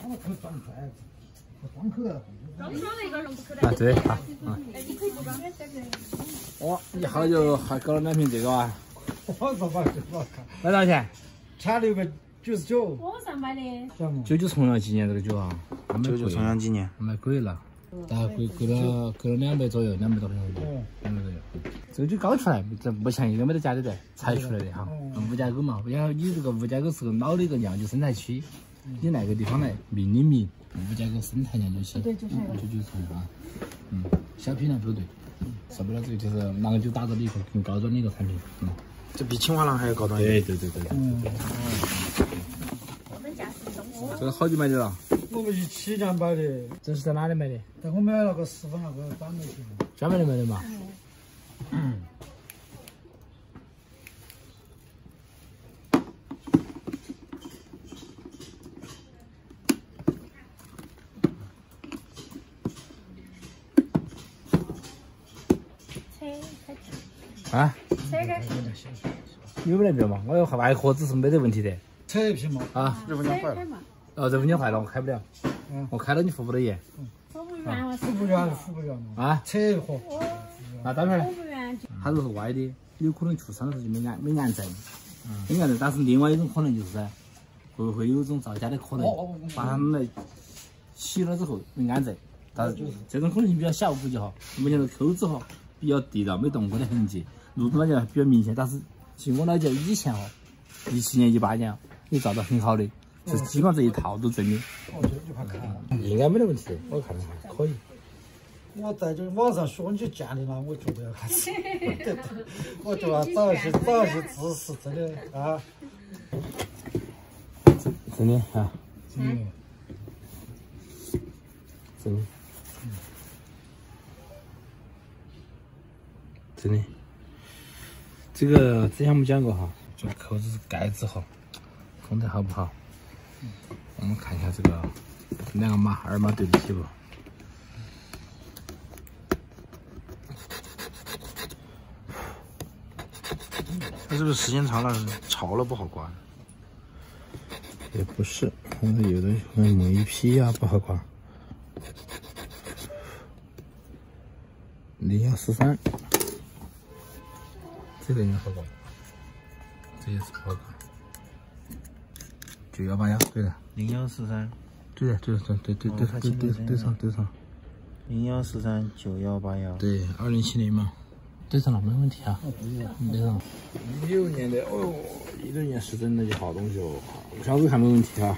啊，对，好，哦，一号就还搞了2瓶这个啊。 我说吧， 卖多少钱 ？1699。 网上买的。 99重阳纪念这个酒啊 ，99重阳纪念， 卖贵了，大概贵了200左右，200多块钱，200左右。这个酒刚出来，这不像一个没得家里的才出来的哈。吴家沟嘛，然后你这个吴家沟是个老的一个酿酒生态区，你那个地方来命的名吴家沟生态酿酒区，对，就是99重阳啊。小批量组队，受不了这个就是郎酒打造的一个更高端的一个产品。 这比青花郎还要高端一点。 对。这个好久买的了？ 我们17年买的。 这是在哪里买的？ 在我们那个10分那个专门店。 专门的买的嘛。啊？有没得票嘛？我要外壳子是没得问题的。 扯一瓶嘛。 啊。 热风枪坏了。 哦，热风枪坏了，我开不了。我开了你付不得盐。 付不原嘛。 啊？ 扯一盒。 那当然了。它如果是歪的，有可能出厂的时候就没安在。没安在，但是另外一种可能就是噻，会有一种造假的可能，把它们来洗了之后没安在。但是这种可能性比较小，估计哈。目前的扣子哈比较地道，没动过的痕迹。路灯呢比较明显，但是据我了解，以前17年、18年也造得很好的，是基本上这一套都正的。应该没得问题，我看了下，可以。 我在这网上学你鉴定了，我觉得还是，我觉得找一些知识，真的啊， 真的啊，真的，真的。这个之前我们讲过哈，这扣子盖子哈，封得好不好？我们看一下这个2个码，2码对得起不？ 它是不是时间长了潮了不好刮？ 也不是，可能有的磨一批呀不好刮。0143。这个应该好刮，这也是不好刮。9181，对的。 0143， 对的，对上。 0143 9181， 对，207年嘛，对上了，没问题啊。对上。16年的，哦哟，16年是真的就好东西哦。箱子看没问题啊。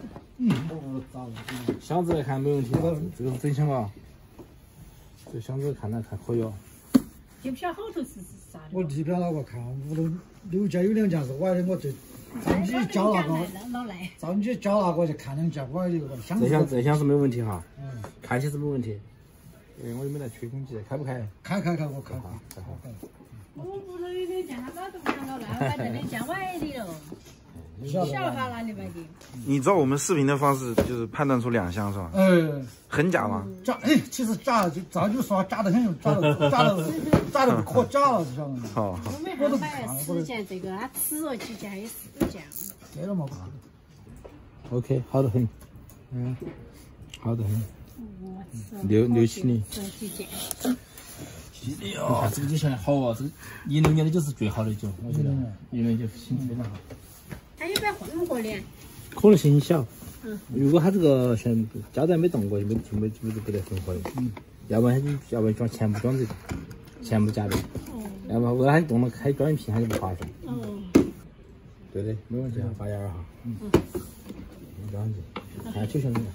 箱子来看没问题，这个是真箱啊。这箱子看可以哦。 地票后头是啥的？ 我地票那个看，屋头6件有2件是歪的，我这照你教那个，照你教那个就看2件歪的个箱子。 这箱是没问题哈，看起是没问题。我又没来吹空气，开不开？开， 我开。 我屋头有2件，他早都不想搞了，我把这2件歪的了。小哈哪里买的？ 你照我们视频的方式，就是判断出2箱是吧？很假吗？ 假，其实假就早就说假得很，假得不可假了，晓得吗？ 好。 我们还买了10件，这个他吃了几件，还有4件。 对了嘛。 OK， 好得很。好得很。6、7年。 几件。 你看这个酒现在好啊，这个16年的酒是最好的酒，我觉得16年酒品质非常好。 它有没有混过的？ 可能性很小。如果它这个像胶带没动过，就不得混合的。要不然装全部装这个，全部加的。要不然它动了开装一瓶，它就不划算。对的，没问题啊，82哈。没关系，看酒箱子。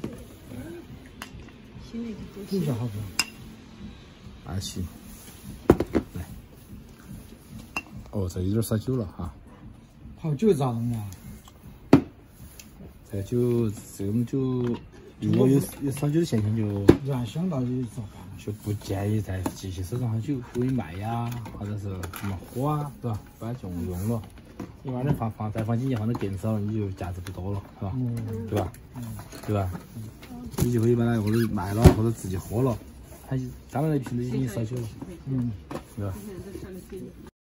酒箱好看。27。来。哦，这有点烧酒了哈。 好酒咋弄啊？ 这个酒，如果有烧酒的现象就原想到底咋办？ 就不建议再继续收藏好酒，由于卖呀，或者是什么火啊，是吧？不然就用了。你把它再放几年放的更少，你就价值不多了，是吧？对吧？对吧？你就可以把它或者卖了，或者自己喝了，它当然那瓶子已经烧酒了，对吧？